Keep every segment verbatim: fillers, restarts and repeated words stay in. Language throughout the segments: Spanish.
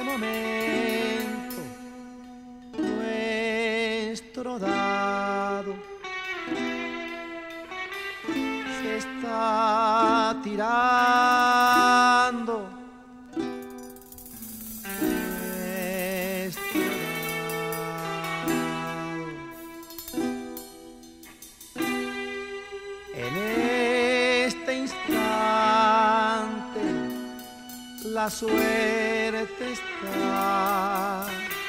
momento nuestro dado se está tirando. Nuestro dado en este instante la suerte está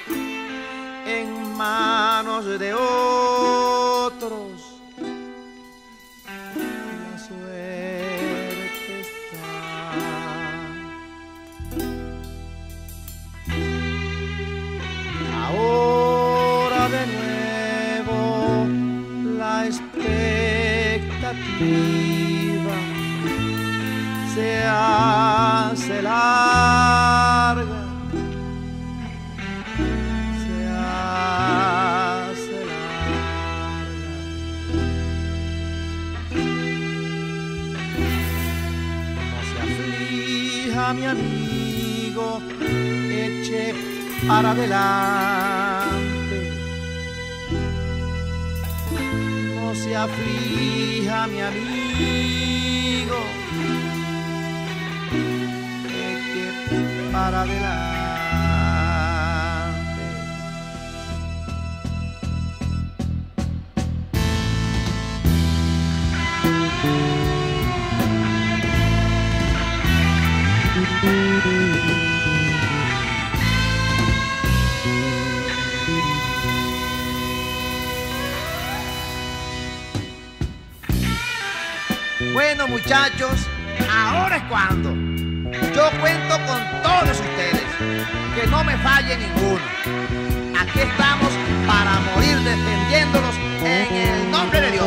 en manos de otros. La suerte está. Ahora de nuevo la expectativa se hace larga. Mi amigo, eche para adelante. No se aflija, mi amigo, eche para adelante. Bueno, muchachos, ahora es cuando yo cuento con todos ustedes, que no me falle ninguno. Aquí estamos para morir defendiéndolos en el nombre de Dios.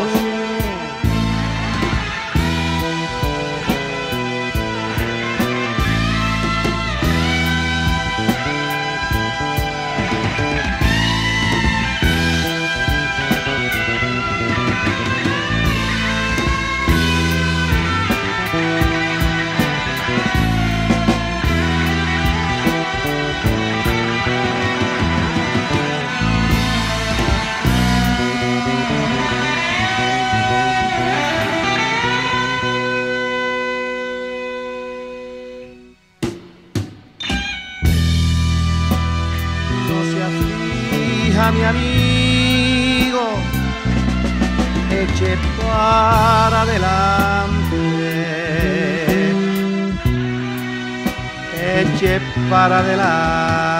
Mi amigo, eche para adelante, eche para adelante.